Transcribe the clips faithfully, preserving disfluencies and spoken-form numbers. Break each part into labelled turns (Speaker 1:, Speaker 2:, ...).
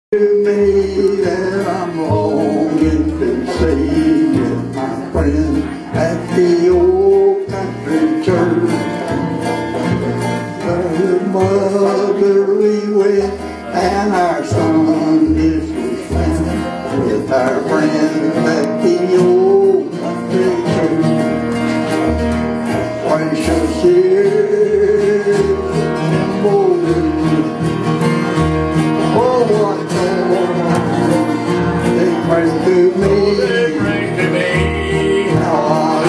Speaker 1: To me that I'm longing to see with my friend at the old country church. The mother we went and our son is spent with our friends at the old country church. Precious years memories. Bring to me, bring to me, how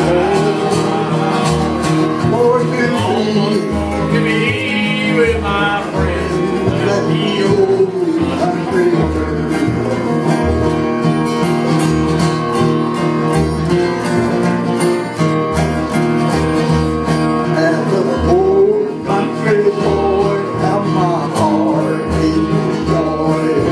Speaker 1: I love, more to me, to me with my friends at the old country church. As the old country boy, how my heart beats joy.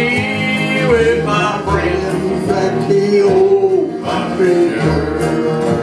Speaker 1: With my friends at the old country church.